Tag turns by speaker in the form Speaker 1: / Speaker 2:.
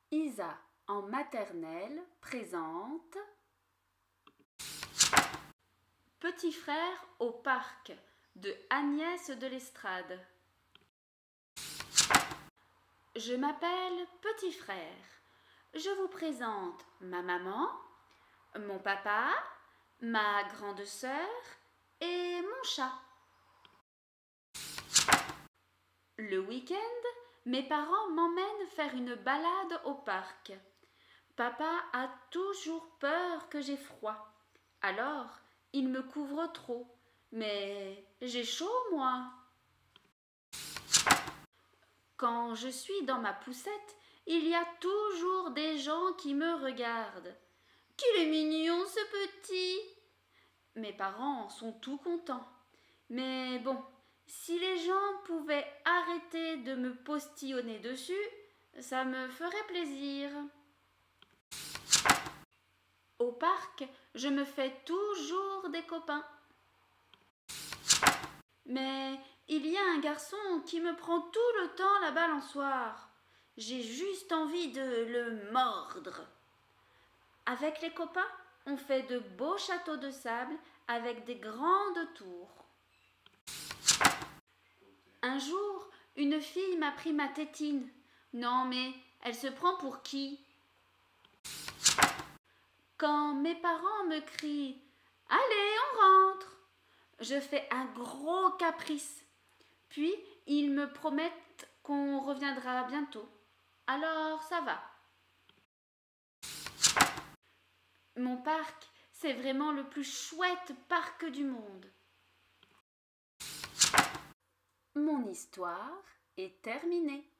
Speaker 1: Isa en maternelle présente Petit frère au parc de Agnès de l'Estrade. Je m'appelle Petit frère. Je vous présente ma maman, mon papa, ma grande sœur et mon chat. Le week-end, mes parents m'emmènent faire une balade au parc. Papa a toujours peur que j'ai froid. Alors, il me couvre trop. Mais j'ai chaud, moi. Quand je suis dans ma poussette, il y a toujours des gens qui me regardent. Qu'il est mignon, ce petit! Mes parents sont tout contents. Mais bon, si les gens pouvaient arrêter de me postillonner dessus, ça me ferait plaisir. Au parc, je me fais toujours des copains. Mais il y a un garçon qui me prend tout le temps la balançoire. J'ai juste envie de le mordre. Avec les copains, on fait de beaux châteaux de sable avec des grandes tours. Un jour, une fille m'a pris ma tétine. Non, mais elle se prend pour qui? Quand mes parents me crient « Allez, on rentre !» je fais un gros caprice. Puis, ils me promettent qu'on reviendra bientôt. Alors, ça va. Mon parc, c'est vraiment le plus chouette parc du monde. Mon histoire est terminée.